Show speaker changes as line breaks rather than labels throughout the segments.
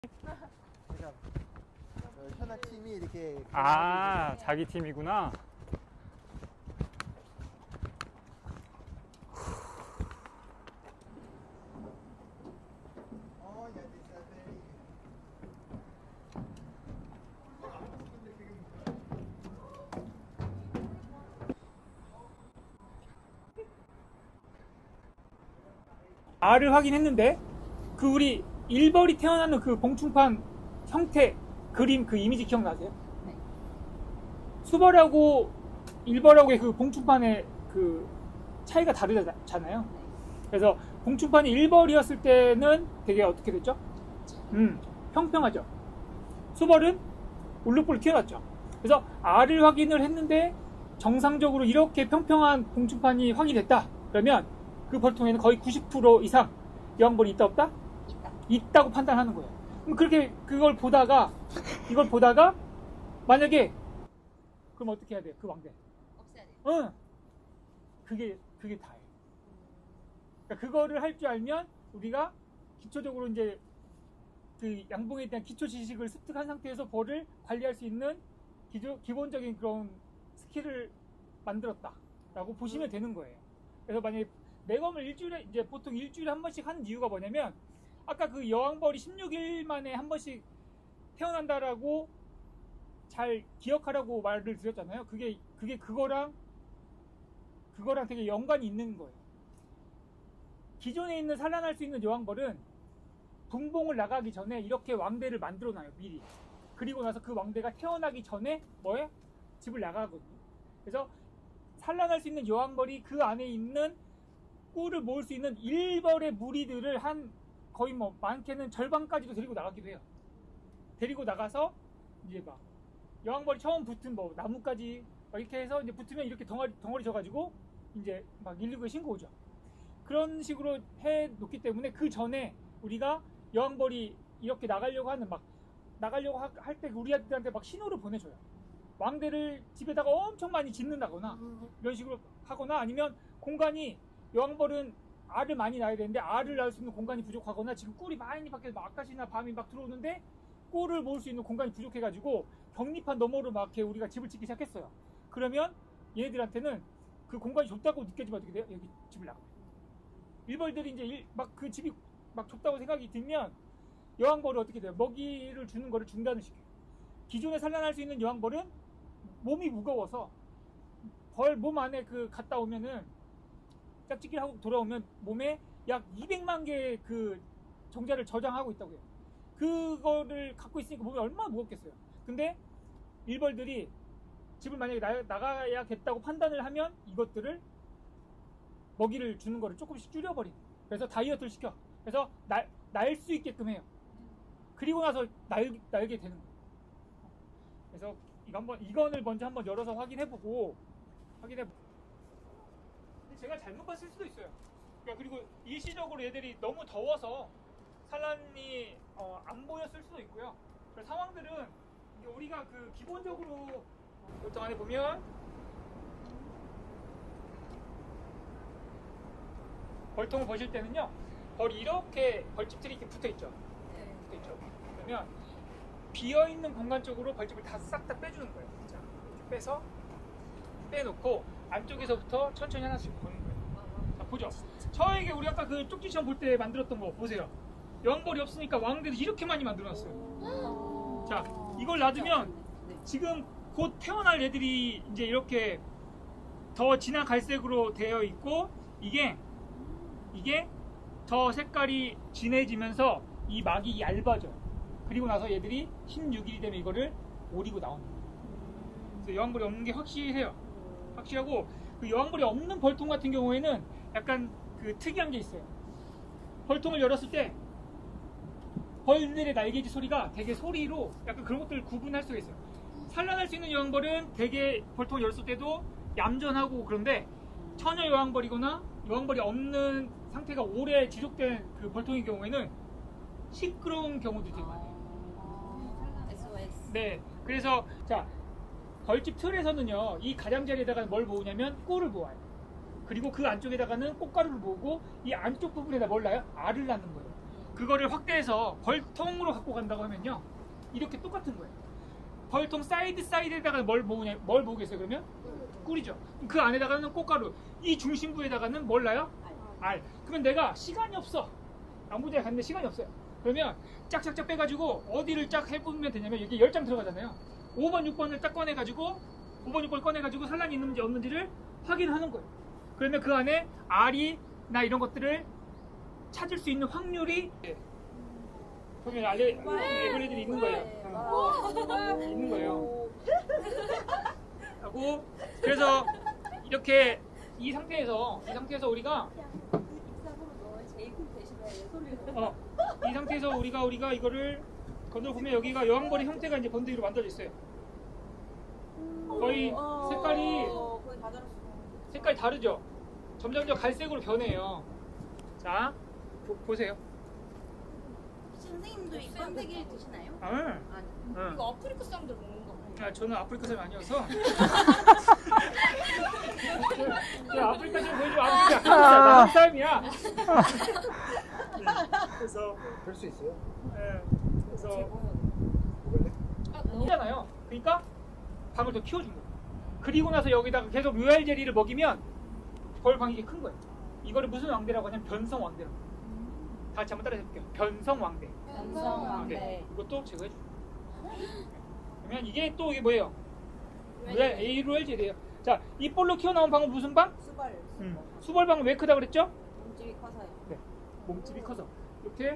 제가 현아 팀이 이렇게
자기 팀이구나. R을 확인했는데 그 우리 1벌이 태어나는 그 봉충판 형태 그림 그 이미지 기억나세요?
네.
수벌하고 1벌하고의 그 봉충판의 그 차이가 다르잖아요.
네.
그래서 봉충판이 1벌이었을 때는 되게 어떻게 됐죠? 평평하죠. 수벌은 울룩불룩 튀어났죠. 그래서 R을 확인을 했는데 정상적으로 이렇게 평평한 봉충판이 확인됐다. 그러면 그 벌통에는 거의 90% 이상 여왕벌이 있다 없다? 있다고 판단하는 거예요. 그럼 그렇게 이걸 보다가 만약에 그럼 어떻게 해야 돼요? 그 왕대
없애야 돼요.
응. 그게 다예요. 그러니까 그거를 할 줄 알면 우리가 기초적으로 이제 그 양봉에 대한 기초 지식을 습득한 상태에서 벌을 관리할 수 있는 기본적인 그런 스킬을 만들었다라고 보시면 되는 거예요. 그래서 만약에 매검을 일주일에 이제 보통 일주일에 한 번씩 하는 이유가 뭐냐면 아까 그 여왕벌이 16일 만에 한 번씩 태어난다라고 잘 기억하라고 말을 드렸잖아요. 그게 그거랑 되게 연관이 있는 거예요. 기존에 있는 산란할 수 있는 여왕벌은 분봉을 나가기 전에 이렇게 왕대를 만들어 놔요, 미리. 그리고 나서 그 왕대가 태어나기 전에 집을 나가거든요. 그래서 산란할 수 있는 여왕벌이 그 안에 있는 꿀을 모을 수 있는 1벌의 무리들을 한 거의 많게는 절반까지도 데리고 나가기도 해요. 데리고 나가서 이제 막 여왕벌이 처음 붙은 나무까지 이렇게 해서 이제 붙으면 이렇게 덩어리 져가지고 이제 막 119에 신고 오죠. 그런 식으로 해 놓기 때문에 그 전에 우리가 여왕벌이 이렇게 나가려고 할 때 우리한테 막 신호를 보내줘요. 왕대를 집에다가 엄청 많이 짓는다거나 이런 식으로 하거나 아니면 공간이 여왕벌은 알을 많이 낳아야 되는데 알을 낳을 수 있는 공간이 부족하거나 지금 꿀이 많이 밖에서 아까시나 밤이 막 들어오는데 꿀을 모을 수 있는 공간이 부족해가지고 격리판 너머로 막 이렇게 우리가 집을 짓기 시작했어요. 그러면 얘네들한테는 그 공간이 좁다고 느껴지면 어떻게 돼요? 여기 집을 나가요. 일벌들이 이제 그 집이 막 좁다고 생각이 들면 여왕벌이 어떻게 돼요? 먹이를 주는 거를 중단을 시켜요. 기존에 산란할 수 있는 여왕벌은 몸이 무거워서 벌 몸 안에 갔다 오면은 짝짓기를 하고 돌아오면 몸에 약 200만 개의 그 정자를 저장하고 있다고 해요. 그거를 갖고 있으니까 몸이 얼마나 무겁겠어요. 근데 일벌들이 집을 만약에 나가야겠다고 판단을 하면 이것들을 먹이를 주는 거를 조금씩 줄여버리는 거예요. 그래서 다이어트를 시켜. 그래서 날 수 있게끔 해요. 그리고 나서 날게 되는 거예요. 그래서 이건을 먼저 한번 열어서 확인해보고 제가 잘못 봤을 수도 있어요. 그리고 일시적으로 얘들이 너무 더워서 산란이 안 보였을 수도 있고요. 그런 상황들은 우리가 기본적으로 보통 안에 보면 벌통을 보실 때는요, 벌이 이렇게 벌집들이 이렇게 붙어 있죠. 그러면 비어 있는 공간 쪽으로 벌집을 싹 다 빼주는 거예요. 자, 이렇게 빼놓고 안쪽에서부터 천천히 하나씩 보는 거예요. 자, 보죠. 저에게 우리 아까 그 쪽지 시험 볼 때 만들었던 거 보세요. 여왕벌이 없으니까 왕대도 이렇게 많이 만들어놨어요. 자, 이걸 놔두면 지금 곧 태어날 애들이 이제 이렇게 더 진한 갈색으로 되어 있고 이게 더 색깔이 진해지면서 이 막이 얇아져요. 그리고 나서 얘들이 16일이 되면 이거를 오리고 나오는 거예요. 그래서 여왕벌이 없는 게 확실하고 그 여왕벌이 없는 벌통 같은 경우에는 약간 특이한 게 있어요. 벌통을 열었을 때 벌들의 날개짓 소리가 되게 소리로 약간 그런 것들을 구분할 수가 있어요. 산란할 수 있는 여왕벌은 되게 벌통을 열었을 때도 얌전하고 그런데 처녀 여왕벌이거나 여왕벌이 없는 상태가 오래 지속된 그 벌통의 경우에는 시끄러운 경우도 되게 많아요.
SOS.
네, 그래서 자 벌집 틀에서는요 이 가장자리에다가 뭘 모으냐면 꿀을 모아요. 그리고 그 안쪽에다가는 꽃가루를 모으고 이 안쪽 부분에다 뭘 놔요? 알을 낳는 거예요. 그거를 확대해서 벌통으로 갖고 간다고 하면요, 이렇게 똑같은 거예요. 벌통 사이드에다가 뭘 모으겠어요? 그러면 꿀이죠. 그 안에다가는 꽃가루, 이 중심부에다가는 뭘 놔요? 알. 그러면 내가 시간이 없어, 아무데나 갔는데 시간이 없어요. 그러면 짝짝짝 빼가지고 어디를 짝 해보면 되냐면, 여기 10장 들어가잖아요. 5번 6번을 딱 꺼내가지고 5번 6번 꺼내가지고 산란이 있는지 없는지를 확인하는 거예요. 그러면 그 안에 알이나 이런 것들을 찾을 수 있는 확률이 보면 에버리들이 있는 거예요. 있는 거예요. 하고, 그래서 이렇게 이 상태에서 우리가 이 상태에서 우리가 이거를 건드려 보면, 여기가 여왕벌의 형태가 이제 번데기로 만들어져 있어요. 거의 색깔이 다르죠. 점점점 갈색으로 변해요. 자, 보세요.
선생님도 이 번데기를 드시나요?
아니.
이거 아프리카 사람들 먹는 거 아니에요?
저는 아프리카 사람이 아니어서. 아프리카 좀 보여줘. 아프리카 한국 사람이야. 그래서
볼 수 있어요?
그래서
먹을래?
이잖아요. 그러니까 방을 더 키워준 거예요. 그리고 나서 여기다가 계속 로얄 젤리를 먹이면 벌 방이 이게 큰 거예요. 이거를 무슨 왕대라고 하냐면 변성 왕대라고. 다 같이 한번 따라해 볼게요. 변성 왕대.
변성 왕대.
이것도 제거해 줘. 그러면 이게 또 이게 뭐예요? 로얄 젤리예요. 자, 이 볼로 키워나온 방은 무슨 방?
수벌.
수벌방은 왜 크다 그랬죠?
몸집이 커서요.
네, 몸집이 커서. 이렇게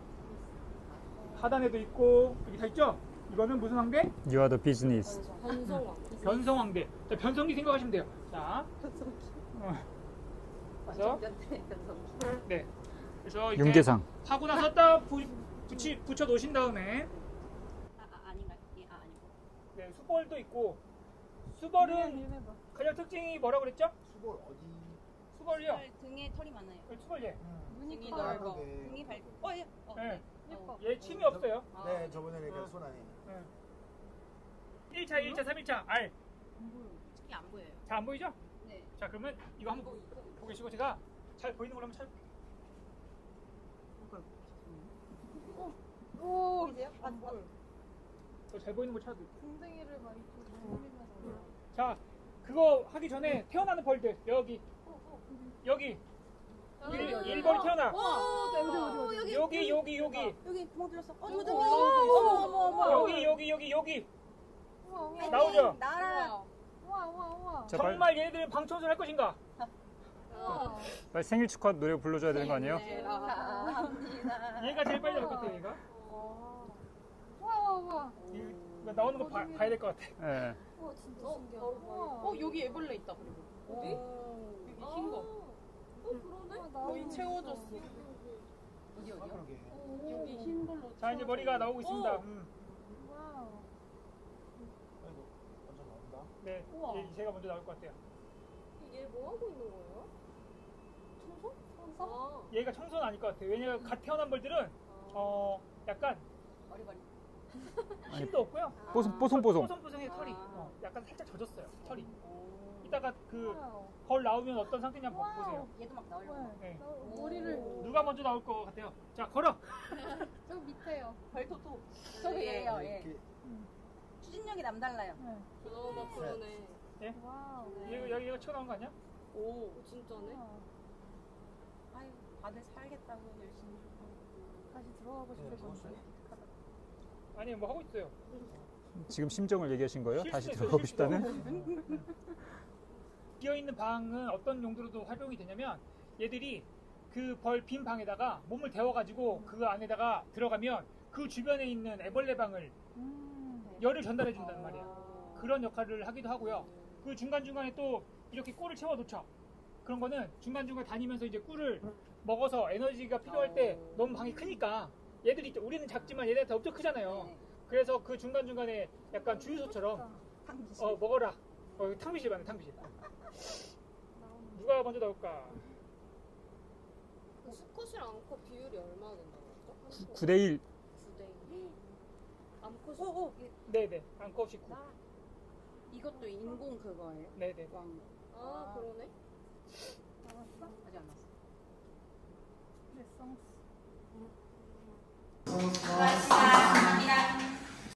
하단에도 있고 여기 다 있죠? 이거는 무슨 왕대?
You are the business.
변성 왕대.
변성 왕대. 자, 변성기 생각하시면 돼요. 자, 그래서 네, 그래서 이렇게
윤계상.
하고 나서 딱 붙여 놓으신 다음에,
아닌가요? 아니고.
네, 수벌도 있고. 수벌은 가장 특징이 뭐라 그랬죠?
수볼 어디?
수벌이요.
등에 털이 많아요.
수벌 얘.
등이
아,
넓어.
그러게.
등이 밝고. 예.
네.
예뻐.
얘 침이 없어요.
네, 저번에 내가 손 안에.
1차, 2차, 3일차 알.
특히 안 보여요.
잘 안 보이죠?
네.
자, 그러면 이거 한번 보고 계시고, 제가 잘 보이는 걸로 한번 찾아볼게요.
오. 보이세요?
잘 보이는 걸 찾아볼게요.
궁뎅이를 많이
자, 그거 하기 전에 태어나는 벌들 여기 1벌이 태어나.
여기.
여기
여기 구멍 뚫렸어.
여기 나오죠?
나라.
우와.
자,
정말 얘네들은 방청소를 할 것인가?
빨리 생일 축하 노래 불러줘야 되는 거 아니에요?
얘가 제일 빨리 나올 것 같아요. 얘가
우와.
이거 나오는 거 봐야 될 것 같아.
예.
진짜 신기하다.
여기 애벌레 있다. 그리고 어디? 여기 흰 거.
그러네?
거의 채워졌어.
어디요?
그러게.
여기 흰 걸로.
자, 이제 머리가 나오고 있습니다.
와우.
아이고, 먼저 나온다.
네, 제가 먼저 나올 것 같아요.
얘 뭐 하고 있는 거예요? 청소?
얘가 청소는 아닐 것 같아요. 왜냐면 갓 태어난 벌들은 약간
머리머리.
힘도 없고요.
뽀송뽀송.
뽀송뽀송해. 털이 약간 살짝 젖었어요. 털이. 이따가 그 벌 나오면 어떤 상태냐 한번 보세요.
얘도 막 나오려고.
네.
머리를
누가 먼저 나올 것 같아요? 자, 걸어.
저 밑에요.
발토토.
저기 얘예요. 얘.
이렇게
추진력이 남달라요.
막 그러네.
예?
와우.
얘가 튀어나온 거 아니야?
오, 진짜네.
아유, 다들 살겠다고 열심히.
다시 들어가고 싶을 건데.
아니, 뭐 하고 있어요.
지금 심정을 얘기하신 거예요? 다시
실수했어요,
들어가고
실수.
싶다는?
비어있는 방은 어떤 용도로도 활용이 되냐면, 얘들이 그 벌 빈 방에다가 몸을 데워가지고 그 안에다가 들어가면 그 주변에 있는 애벌레 방을 열을 전달해 준단 말이에요. 그런 역할을 하기도 하고요. 그 중간중간에 또 이렇게 꿀을 채워 놓죠. 그런 거는 중간중간 다니면서 이제 꿀을 먹어서 에너지가 필요할 때 너무 방이 크니까, 얘들이 우리는 작지만 얘네한테 엄청 크잖아요. 그래서 그 중간중간에 약간 주유소처럼 먹어라. 탕비실 맞네, 탕비실. 누가 먼저 나올까?
수컷이랑 암컷 비율이 얼마나 된다고 했죠?
9대1.
9대1. 암컷이.
네네, 암컷 19.
이것도 인공 그거예요.
네네.
왕.
아, 그러네.
아직 안 났어.
레성스.
수고하셨습니다.